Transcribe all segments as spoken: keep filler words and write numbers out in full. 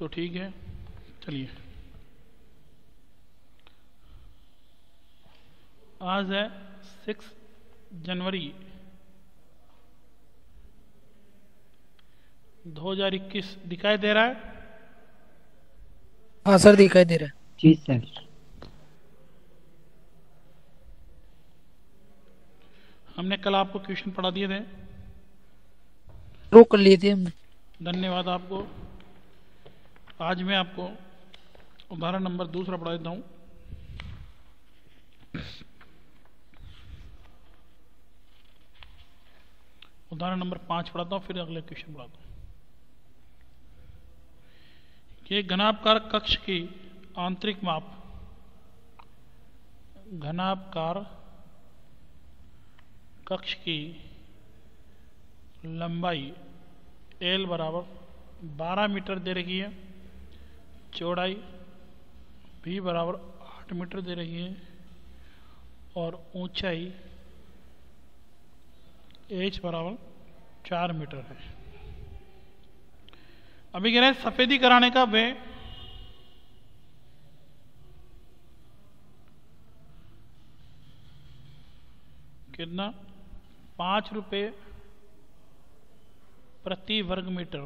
तो ठीक है, चलिए। आज है सिक्स जनवरी दो हजार इक्कीस। दिखाई दे रहा है? हाँ सर, दिखाई दे रहा है। जी सर। हमने कल आपको क्वेश्चन पढ़ा दिए थे। ड्रॉ कर लिए थे हमने। धन्यवाद आपको। आज मैं आपको उदाहरण नंबर दूसरा पढ़ा देता हूँ। उदाहरण नंबर पाँच पढ़ाता हूँ, फिर अगले क्वेश्चन पढ़ाता हूँ। कि घनाभकार कक्ष की आंतरिक माप, घनाभकार कक्ष की लंबाई L बराबर बारह मीटर दे रही है, चौड़ाई B बराबर आठ मीटर दे रही है और ऊंचाई H बराबर चार मीटर है। अभी कह रहे हैं सफेदी कराने का व्यय कितना? पांच रुपये प्रति वर्ग मीटर।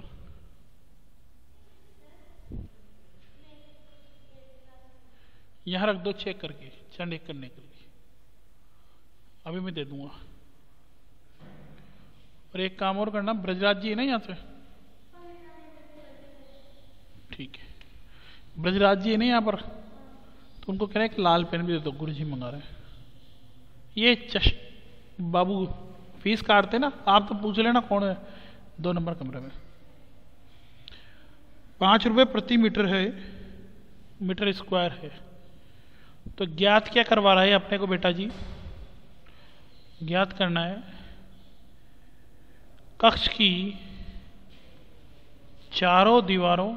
यहां रख दो चेक करके, चेक करने के लिए। अभी मैं दे दूंगा। और एक काम और करना, ब्रजराज जी है ना यहां से? ठीक है, ब्रजराज जी है ना यहाँ पर, तो उनको कह रहे हैं कि लाल पेन भी दे दो, गुरु जी मंगा रहे हैं। ये चश बाबू फीस काटते ना, आप तो पूछ लेना कौन है दो नंबर कमरे में। पांच रुपए प्रति मीटर है, मीटर स्क्वायर है। तो ज्ञात क्या करवा रहा है अपने को बेटा जी? ज्ञात करना है कक्ष की चारों दीवारों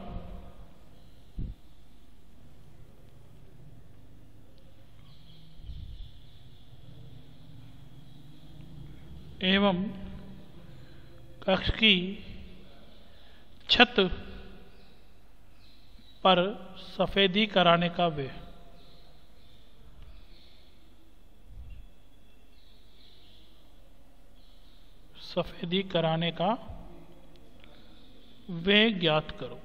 एवं कक्ष की छत पर सफेदी कराने का व्यय। सफेदी कराने का व्यय ज्ञात करो।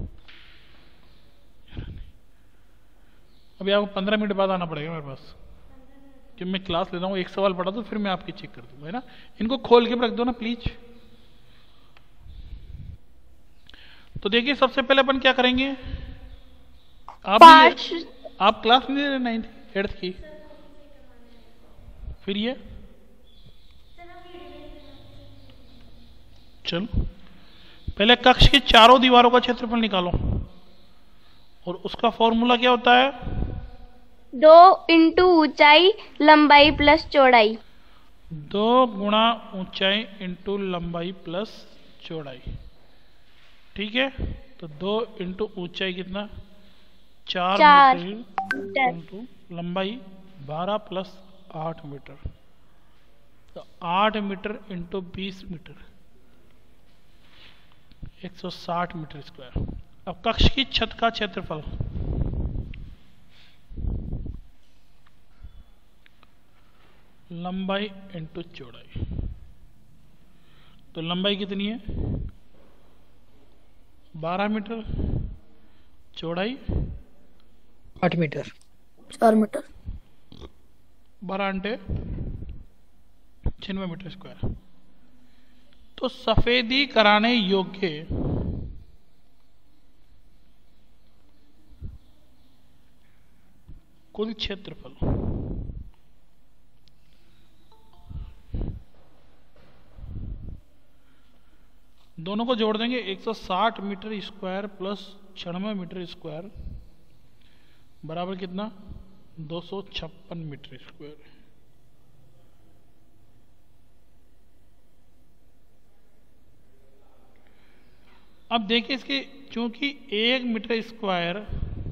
अभी आपको पंद्रह मिनट बाद आना पड़ेगा मेरे पास, कि मैं क्लास लेता हूँ, एक सवाल पढ़ा दो फिर मैं आपकी चेक कर दूंगा, है ना? इनको खोल के रख दो ना प्लीज। तो देखिए, सबसे पहले अपन क्या करेंगे? आप भी, आप क्लास नहीं ले रहे नाइन्थ एट्थ की? फिर ये चलो पहले कक्ष की चारों दीवारों का क्षेत्रफल निकालो, और उसका फॉर्मूला क्या होता है? दो इंटू ऊंचाई लंबाई प्लस चौड़ाई। दो गुणा ऊंचाई इंटू लंबाई प्लस चौड़ाई। ठीक है, तो दो इंटू ऊंचाई कितना? चार, चार मीटर इंटू लंबाई बारह प्लस आठ मीटर, तो आठ मीटर इंटू बीस मीटर, एक सौ साठ मीटर स्क्वायर। अब कक्ष की छत का क्षेत्रफल, लंबाई इंटू चौड़ाई। तो लंबाई कितनी है? बारह मीटर, चौड़ाई आठ मीटर, चार मीटर, बारह अंटे छियानवे मीटर स्क्वायर। तो सफेदी कराने योग्य कुल क्षेत्रफल दोनों को जोड़ देंगे, एक सौ साठ मीटर स्क्वायर प्लस छियानवे मीटर स्क्वायर बराबर कितना? दो सौ छप्पन मीटर स्क्वायर। अब देखिए इसकी, चूंकि एक मीटर स्क्वायर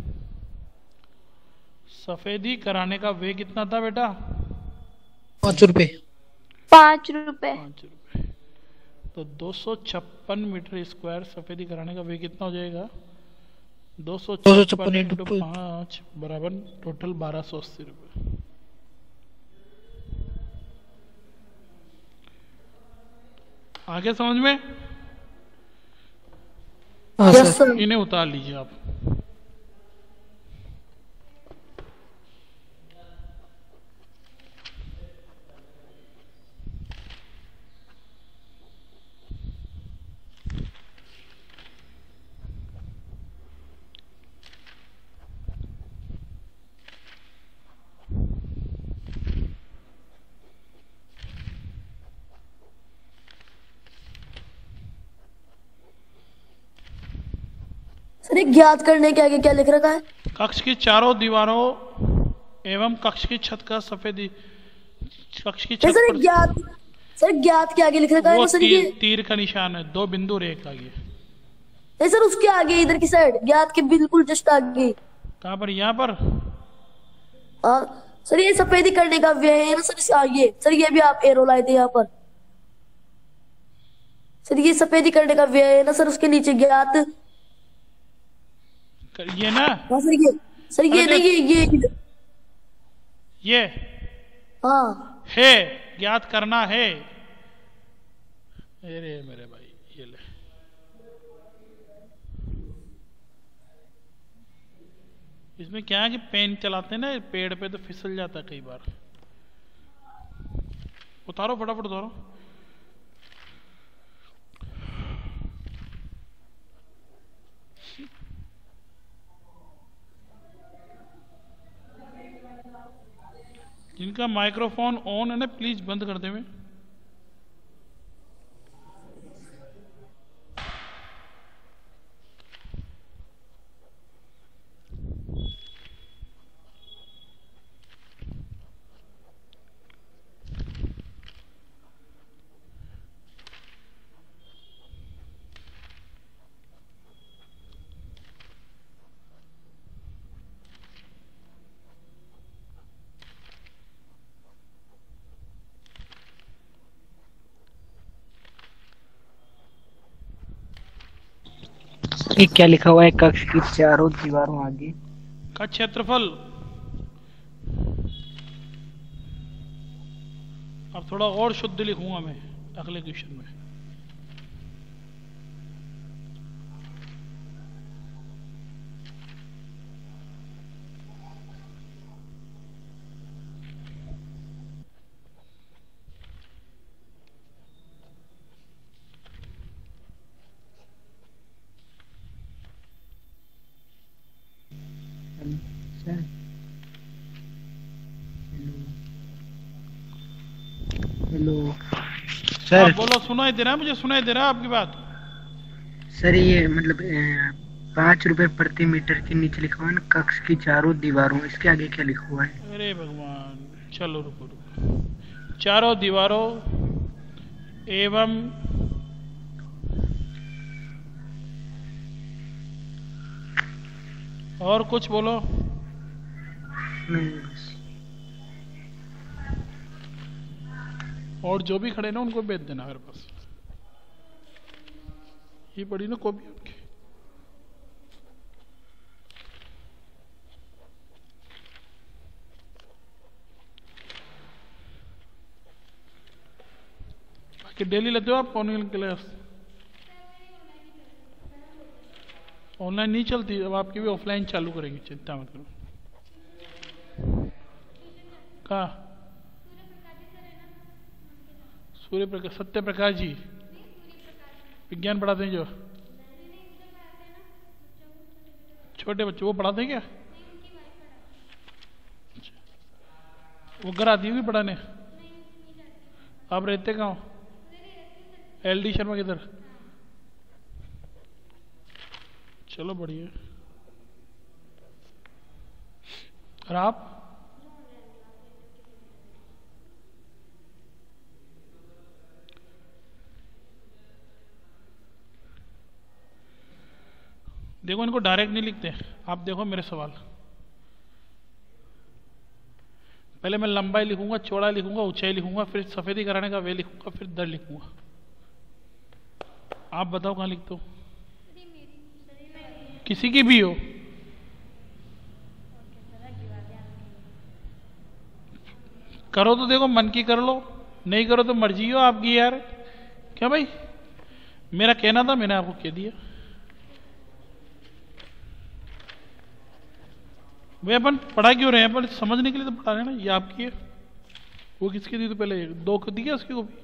सफेदी कराने का व्यय कितना था बेटा? पाँच रुपए। पाँच रुपए। पाँच रुपए। तो दो सौ छप्पन मीटर स्क्वायर सफेदी कराने का व्यय कितना हो जाएगा? दो सौ दो सौ छप्पन छप्पन इंटू इंटू पाँच बराबर टोटल बारह सौ अस्सी रुपये। आगे समझ में? हाँ यस सर। सर। इन्हें उतार लीजिए आप। सर ये ज्ञात करने के आगे क्या लिख रखा है? कक्ष की चारों दीवारों एवं कक्ष की छत का सफेद कक्ष की नहीं छत सर ये पर ज्ञात, सर ज्ञात के आगे लिख रखा है वो ना सर तीर, ये। तीर का निशान है, दो बिंदु रेखा आगे। नहीं सर उसके आगे इधर की साइड, ज्ञात के बिल्कुल जस्ट आगे। कहाँ पर? यहाँ पर। हाँ सर ये सफेदी करने का व्यय है ना सर इसके आगे। सर ये भी आप एरो लाए थे यहाँ पर। सर ये सफेदी करने का व्यय है ना सर, उसके नीचे ज्ञात। ये ना। हाँ सर ये, सर ये अरे नहीं ये ये ये हाँ है, ज्ञात करना है। अरे मेरे भाई ये ले। इसमें क्या है कि पेन चलाते हैं ना पेड़ पे तो फिसल जाता है कई बार। उतारो फटाफट उतारो। जिनका माइक्रोफोन ऑन है ना प्लीज बंद कर देवे। ये क्या लिखा हुआ है? कक्ष की चारों दीवारों आगे का क्षेत्रफल। अब थोड़ा और शुद्ध लिखूंगा मैं अगले क्वेश्चन में। हेलो आप सर। बोलो, सुनाई दे रहा है मुझे? सुनाई दे रहा है आपकी बात? सर ये मतलब अ, पाँच रुपए प्रति मीटर के नीचे लिखा हुआ है ना, कक्ष की चारों दीवारों, इसके आगे क्या लिखा हुआ है? अरे भगवान, चलो रुको रुको। चारों दीवारों एवं और कुछ बोलो। नहीं बस। और जो भी खड़े ना उनको भेज देना मेरे पास। ये पड़ी ना कॉपी उनकी। बाकी डेली लेते हो आप ऑनलाइन क्लास? ऑनलाइन नहीं चलती, अब आपकी भी ऑफलाइन चालू करेंगे, चिंता मत करो। कहाँ? सूर्य प्रकाश, सत्य प्रकाश जी विज्ञान पढ़ाते हैं जो छोटे बच्चे, वो पढ़ाते हैं क्या? वो घर आती होगी पढ़ाने? आप रहते कहाँ हो? एल डी शर्मा किधर? चलो बढ़िया। और आप? देखो इनको डायरेक्ट नहीं लिखते आप। देखो मेरे सवाल, पहले मैं लंबाई लिखूंगा, चौड़ाई लिखूंगा, ऊंचाई लिखूंगा, फिर सफेदी कराने का वे लिखूंगा, फिर दर लिखूंगा। आप बताओ कहाँ लिखते हो? किसी की भी हो। करो तो देखो मन की कर लो, नहीं करो तो मर्जी हो आपकी यार। क्या भाई, मेरा कहना था, मैंने आपको कह दिया। भाई अपन पढ़ा क्यों रहे हैं, अपन समझने के लिए तो पढ़ा रहे हैं ना। ये आपकी है, वो किसकी थी? तो पहले दो को दी है उसकी को भी,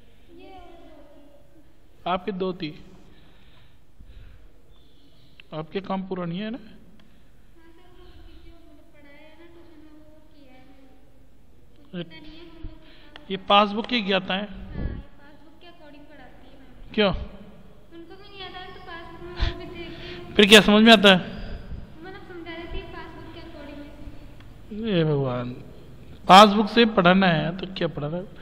आपके दो थी, आपके काम पूरा नहीं है ना। ये पासबुक की ज्ञाता है। क्यों? फिर क्या समझ में आता है? ये भगवान, पासबुक से पढ़ाना है तो क्या पढ़ाना है?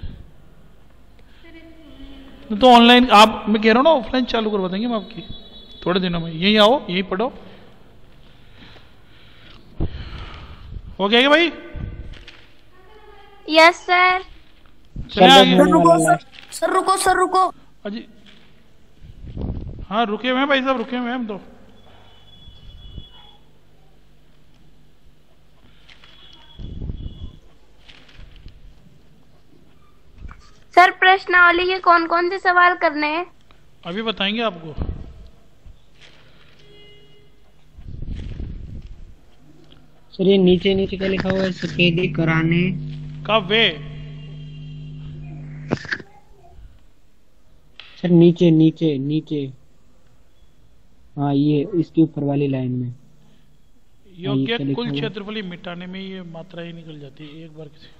तो ऑनलाइन आप, मैं कह रहा हूँ ना, ऑफलाइन चालू करवा देंगे हम आपकी थोड़े दिनों में। यहीं आओ, यहीं पढ़ो। हो गया क्या भाई? Yes sir. चले आगे। सर रुको सर, सर रुको सर रुको। अजी हाँ रुके हुए हैं भाई साहब, रुके हुए हैं हम तो। सर प्रश्नावली के कौन कौन से सवाल करने हैं? अभी बताएंगे आपको। सर ये नीचे नीचे क्या लिखा हुआ है? सफेदी कराने का वे। सर नीचे नीचे नीचे, हाँ ये इसके ऊपर वाली लाइन में। योग्य क्या लिखा कुल हुआ? क्षेत्रफल मिटाने में ये मात्रा ही निकल जाती है एक बार किसी।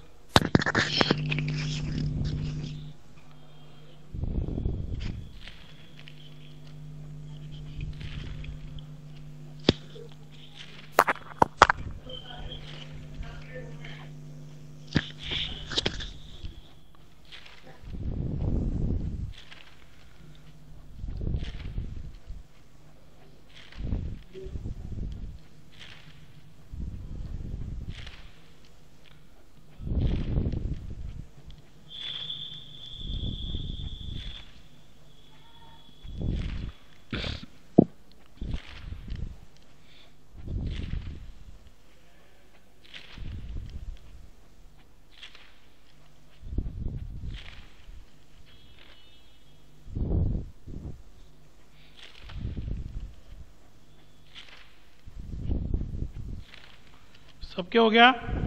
सब क्या हो गया?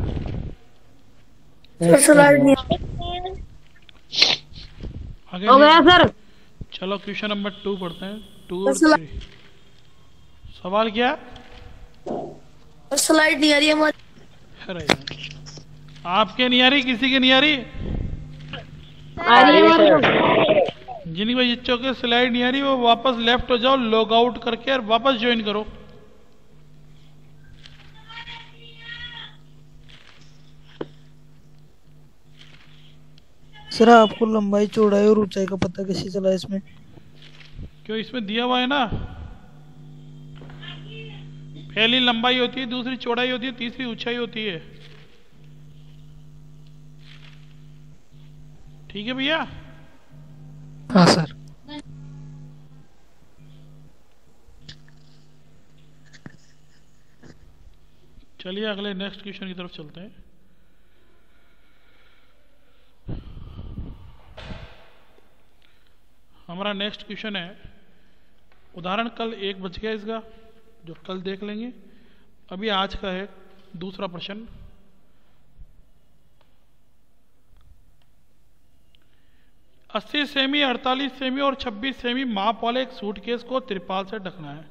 सर स्लाइड नहीं आगे हो गया सर। चलो क्वेश्चन नंबर टू पढ़ते हैं। टू और सर, थ्री। सवाल क्या? स्लाइड नहीं आ रही हमारी। अरे आपके नहीं आ रही, किसी के नहीं आ रही? आ रही है हमारी। जिनकी बच्चों के स्लाइड नहीं आ रही वो वापस लेफ्ट हो जाओ, लॉग आउट करके और वापस ज्वाइन करो। सर आपको लंबाई चौड़ाई और ऊंचाई का पता कैसे चला इसमें? क्यों, इसमें दिया हुआ है ना। पहली लंबाई होती है, दूसरी चौड़ाई होती है, तीसरी ऊंचाई होती है। ठीक है भैया? हाँ सर। चलिए अगले नेक्स्ट क्वेश्चन की तरफ चलते हैं। हमारा नेक्स्ट क्वेश्चन है, उदाहरण कल एक बच गया इसका, जो कल देख लेंगे। अभी आज का है दूसरा प्रश्न। अस्सी सेमी, अड़तालीस सेमी और छब्बीस सेमी माप वाले एक सूटकेस को त्रिपाल से ढकना है।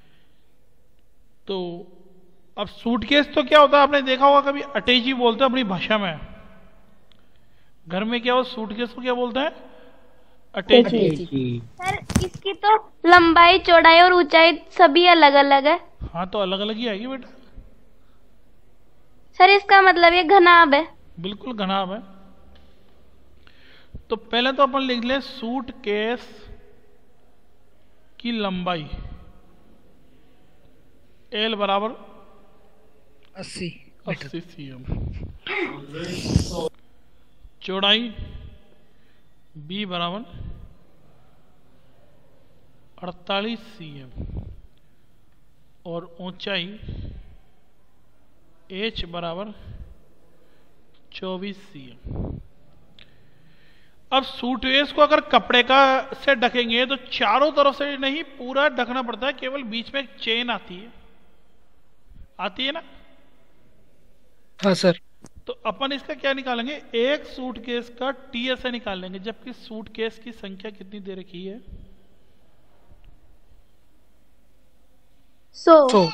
तो अब सूटकेस तो क्या होता है, आपने देखा होगा कभी, अटैची बोलते हैं अपनी भाषा में। घर में क्या हो, सूटकेस को क्या बोलते हैं? अटैची। सर इसकी तो लंबाई चौड़ाई और ऊंचाई सभी अलग अलग है। हाँ तो अलग अलग ही आएगी बेटा। सर इसका मतलब ये घनाभ है। बिल्कुल घनाभ है। तो पहले तो अपन लिख ले सूटकेस की लंबाई एल बराबर अस्सी अस्सी सी एम, चौड़ाई बी बराबर अड़तालीस सी एम, और ऊंचाई h बराबर चौबीस सी एम। अब सूटकेस को अगर कपड़े का से ढकेंगे तो चारों तरफ से नहीं पूरा ढकना पड़ता है, केवल बीच में एक चेन आती है, आती है ना। हाँ सर। तो अपन इसका क्या निकालेंगे, एक सूटकेस का टीएसए निकाल लेंगे, जबकि सूटकेस की संख्या कितनी दे रखी है, सो तो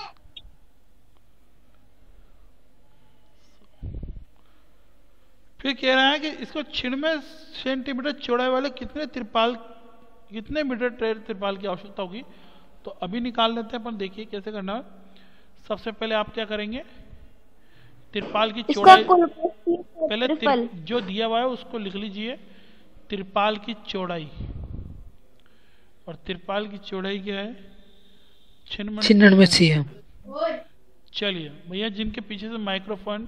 फिर कह रहा है कि इसको छियानवे सेंटीमीटर चौड़ाई वाले कितने तिरपाल कितने मीटर तिरपाल की आवश्यकता होगी। तो अभी निकाल लेते हैं अपन, देखिए कैसे करना है। सबसे पहले आप क्या करेंगे, तिरपाल की इसका चौड़ाई कुल पहले ट्रिपल तिर, जो दिया हुआ है उसको लिख लीजिए, तिरपाल की चौड़ाई। और तिरपाल की चौड़ाई क्या है, छियानवे छिन्नवे सी है। चलिए भैया, जिनके पीछे से माइक्रोफोन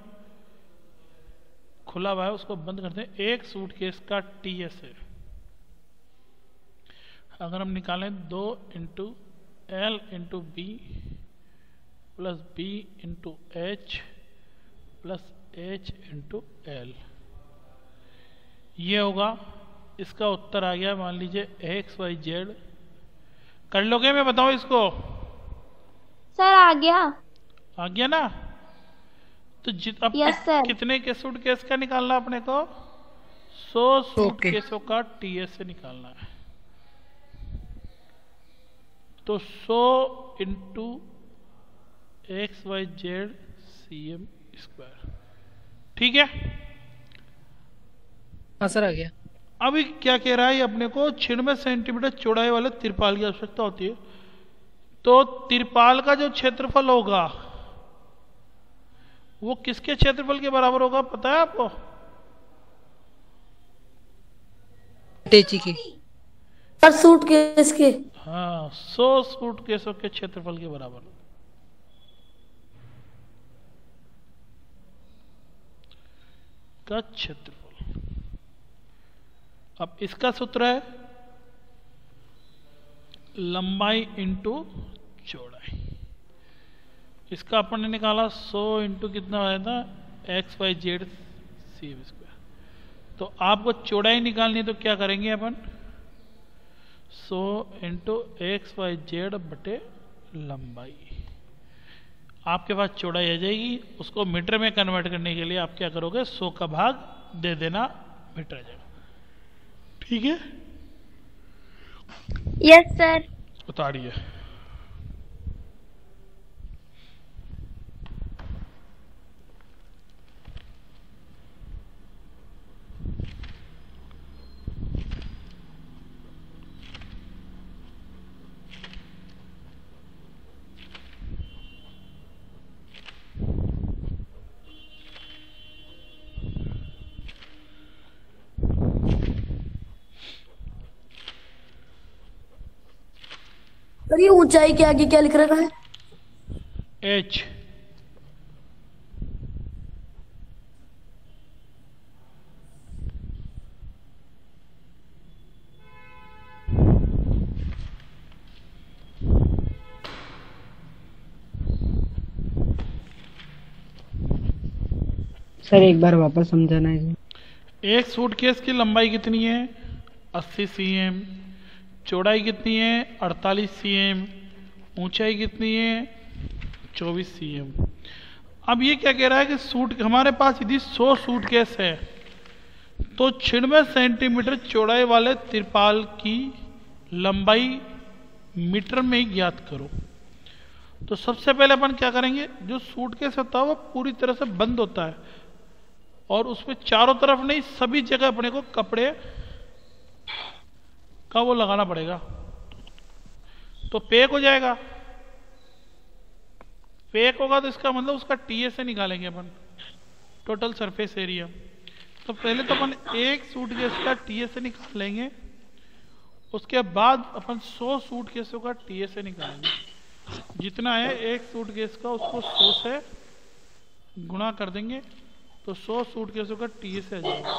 खुला हुआ है उसको बंद करते हैं। एक सूटकेस का टीएस है, अगर हम निकालें दो into L into B plus B into H plus H into L, ये होगा। इसका उत्तर आ गया, मान लीजिए एक्स वाई जेड। कर लोगे, मैं बताऊं इसको, सर आ गया। आ गया ना। तो जित अब यस सर। कितने के सूटकेस का निकालना अपने को, सौ सूटकेसों का टीएस से निकालना है। तो सौ into X Y Z C M square, ठीक है। हाँ सर आ गया। अभी क्या कह रहा है, अपने को छियानवे सेंटीमीटर चौड़ाई वाले तिरपाल की आवश्यकता होती है। तो तिरपाल का जो क्षेत्रफल होगा वो किसके क्षेत्रफल के बराबर होगा, पता है आपको? टेची की। हर सूटकेस के। हाँ, सौ सूटकेसों के क्षेत्रफल के बराबर का क्षेत्रफल। अब इसका सूत्र है लंबाई इंटू चौड़ाई। इसका अपन ने निकाला सौ इंटू कितना आया था, X Y Z C M square. तो आपको चौड़ाई निकालनी है तो क्या करेंगे अपन, सौ इंटू एक्स वाई जेड बटे लंबाई। आपके पास चौड़ाई आ जाएगी, उसको मीटर में कन्वर्ट करने के लिए आप क्या करोगे, सौ का भाग दे देना, मीटर आ जाएगा, ठीक है। Yes sir. उतारिए। सर ये ऊंचाई के आगे क्या लिख रखा है? एच। सर एक बार वापस समझाना है। एक सूटकेस की लंबाई कितनी है, अस्सी सी एम, चौड़ाई कितनी है, अड़तालीस सी एम, ऊंचाई कितनी है, चौबीस सी एम। अब ये क्या कह रहा है कि सूट हमारे पास यदि सौ सूटकेस है तो छियानवे सेंटीमीटर चौड़ाई वाले तिरपाल की लंबाई मीटर में ही ज्ञात करो। तो सबसे पहले अपन क्या करेंगे, जो सूटकेस होता है वो पूरी तरह से बंद होता है और उसमें चारों तरफ नहीं, सभी जगह अपने को कपड़े का वो लगाना पड़ेगा। तो पैक हो जाएगा, पैक होगा तो इसका मतलब उसका टीएस से निकालेंगे अपन, टोटल सरफेस एरिया। तो पहले तो अपन एक सूटकेस का टीएस से निकाल लेंगे, उसके बाद अपन सौ सूटकेसों का टीएस से निकालेंगे। जितना है एक सूटकेस का उसको सौ से गुणा कर देंगे तो सौ सूटकेसों का टीएस आ जाएगा।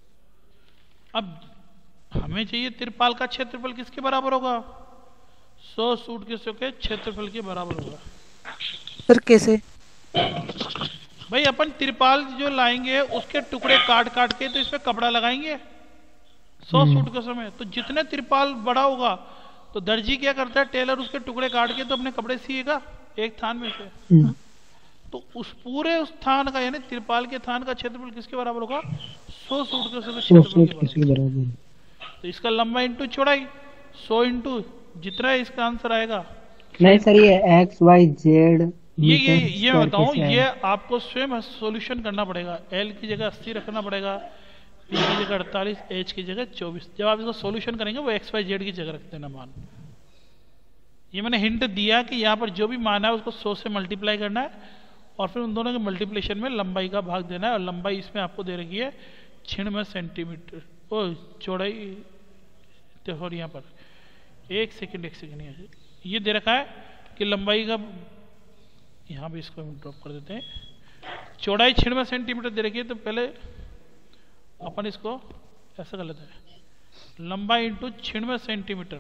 अब हमें चाहिए तिरपाल का क्षेत्रफल किसके बराबर होगा, सौ सूटकेसों के क्षेत्रफल के बराबर होगा। सर कैसे? भाई अपन तिरपाल जो लाएंगे उसके टुकड़े काट काट के तो इसमें कपड़ा लगाएंगे सौ सूटकेसों में, तो जितने तिरपाल बड़ा होगा तो दर्जी क्या करता है, टेलर उसके टुकड़े काट के तो अपने कपड़े सिएगा एक थान में से। तो उस पूरे उस थान का यानी तिरपाल के थान का क्षेत्रफल किसके बराबर होगा? सौ सूटकेसों के क्षेत्रफल के बराबर। तो इसका लंबा इंटू चौड़ाई सौ इंटू जितना इसका आंसर आएगा। नहीं सर, ये एक्स वाई जेड ये ये ये मैं बताऊं, ये आपको स्वयं सॉल्यूशन करना पड़ेगा। एल की जगह अस्सी रखना पड़ेगा, पी की जगह अड़तालीस, एच की जगह चौबीस। जब आप इसको सॉल्यूशन करेंगे वो एक्स वाई जेड की जगह रख देना मान। ये मैंने हिंट दिया कि यहाँ पर जो भी मान है उसको सौ से मल्टीप्लाई करना है और फिर उन दोनों के मल्टीप्लिकेशन में लंबाई का भाग देना है। और लंबाई इसमें आपको दे रखी है छियानवे सेंटीमीटर, ओ चौड़ाई और यहाँ पर एक सेकंड एक सेकंड ये दे रखा है कि लंबाई का, यहाँ भी इसको हम ड्रॉप कर देते हैं, चौड़ाई छियानवे सेंटीमीटर दे रखी है। तो पहले अपन इसको ऐसा कर लेते हैं, लंबाई इंटू छियानवे सेंटीमीटर,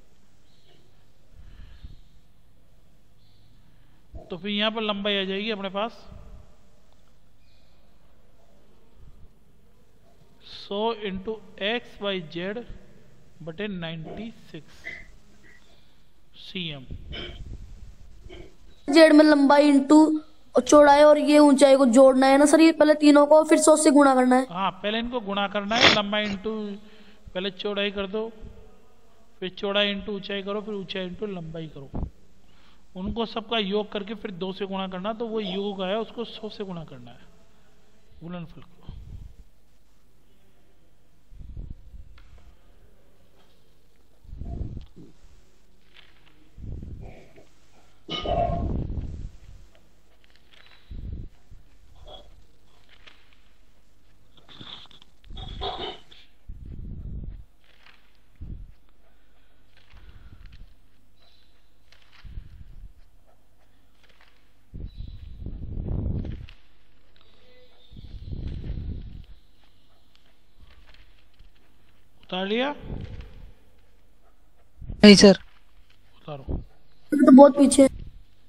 तो फिर यहाँ पर लंबाई आ जाएगी अपने पास सौ इंटू एक्स वाई जेड बटे ninety six C M. Z में लंबाई इंटू और चौड़ाई और ये ऊंचाई को जोड़ना है ना सर, ये पहले तीनों को फिर सौ से गुणा करना है। हाँ पहले इनको गुणा करना है, लंबाई इंटू पहले चौड़ाई कर दो, फिर चौड़ाई इंटू ऊंचाई करो, फिर ऊंचाई इंटू लंबाई करो। उनको सबका योग करके फिर दो से गुणा करना, तो वो योग आया उसको सौ से गुणा करना है गुणनफल को। उतार लिया? नहीं सर। उतारो। ये तो बहुत पीछे है।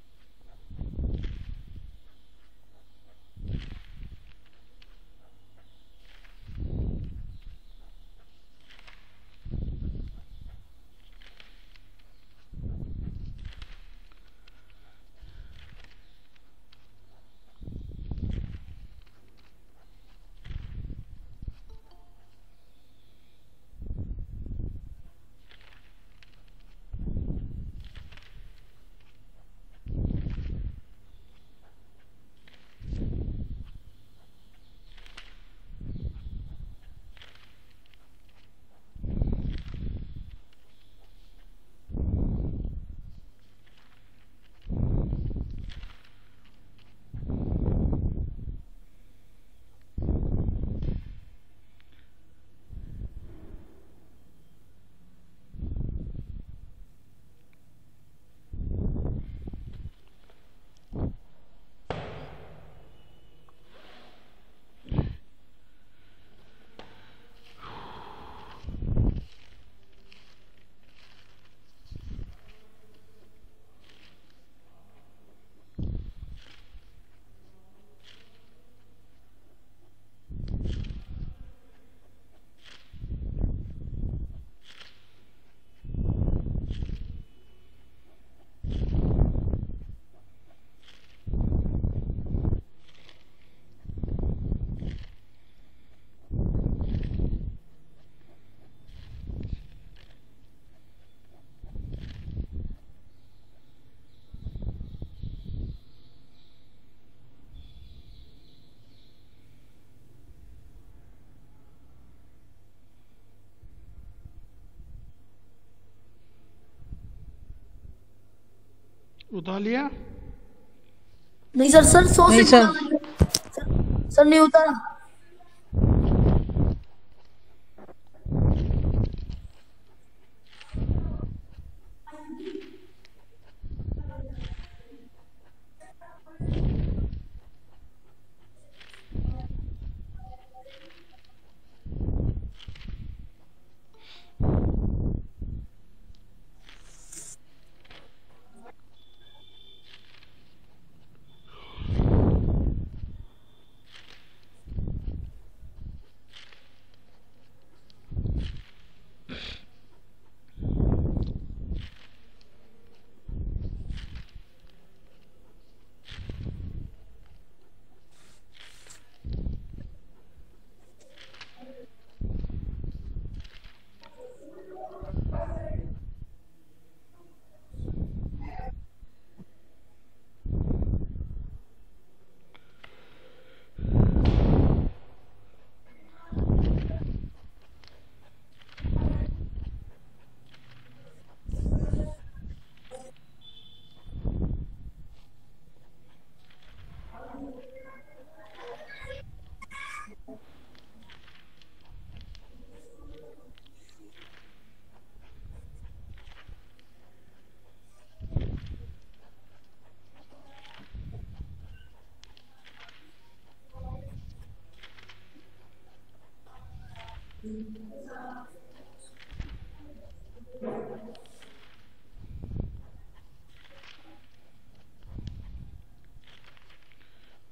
उतार लिया? नहीं सर, सर सौ नहीं से सर। गुणा करेंगे। सर नहीं उतारा।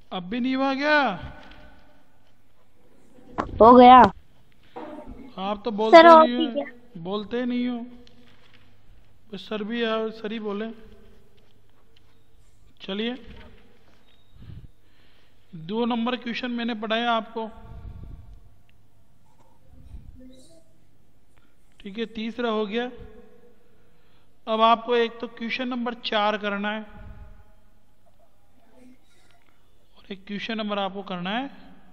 अब भी नहीं हुआ क्या? हो गया आप तो बोलते सर, और नहीं ठीक हो, बोलते नहीं हो। बस सर भी आओ, सर ही बोले। चलिए, दो नंबर क्वेश्चन मैंने पढ़ाया आपको, ठीक है, तीसरा हो गया। अब आपको एक तो क्वेश्चन नंबर चार करना है और एक क्वेश्चन नंबर आपको करना है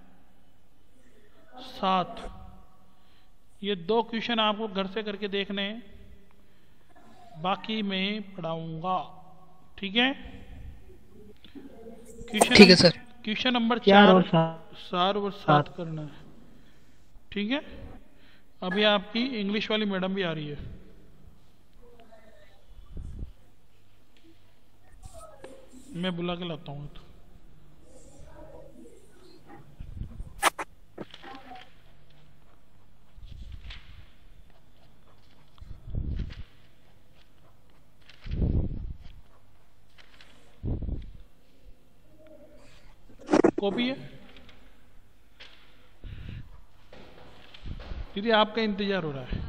सात। ये दो क्वेश्चन आपको घर से करके देखने हैं, बाकी मैं पढ़ाऊंगा, ठीक है? क्वेश्चन ठीक है सर। क्वेश्चन नंबर चार चार और सात। चार और सात करना है, ठीक है? अभी आपकी इंग्लिश वाली मैडम भी आ रही है। मैं बुला के लाता हूँ। तो कॉपी है दीदी, आपका इंतजार हो रहा है।